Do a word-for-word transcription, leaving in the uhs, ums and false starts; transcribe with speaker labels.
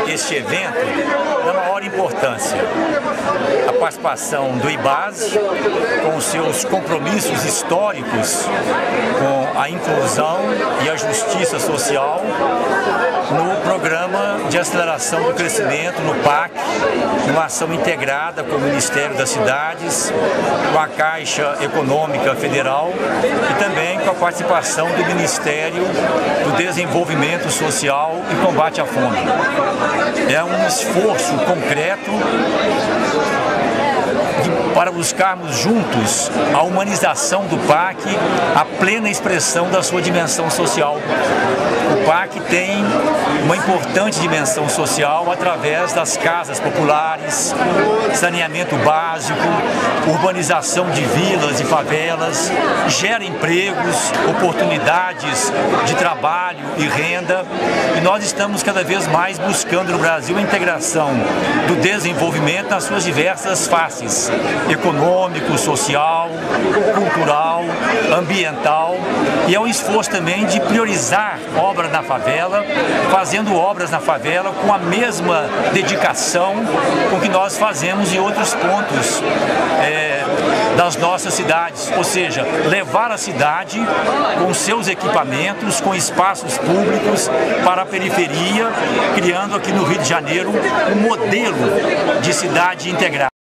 Speaker 1: este evento da maior importância. A participação do IBASE, com os seus compromissos históricos com a inclusão e a justiça social, no Programa de Aceleração do Crescimento, no P A C, numa ação integrada com o Ministério das Cidades, com a Caixa Econômica Federal e também com a participação do Ministério do Desenvolvimento Social e Combate à Fome. É um esforço concreto para buscarmos juntos a humanização do P A C, a plena expressão da sua dimensão social. O P A C tem uma importante dimensão social através das casas populares, saneamento básico, urbanização de vilas e favelas, gera empregos, oportunidades de trabalho e renda, e nós estamos cada vez mais buscando no Brasil a integração do desenvolvimento nas suas diversas faces: econômico, social, cultural, ambiental, e é um esforço também de priorizar obras na favela, fazendo obras na favela com a mesma dedicação com que nós fazemos em outros pontos é, das nossas cidades, ou seja, levar a cidade com seus equipamentos, com espaços públicos para a periferia, criando aqui no Rio de Janeiro um modelo de cidade integrada.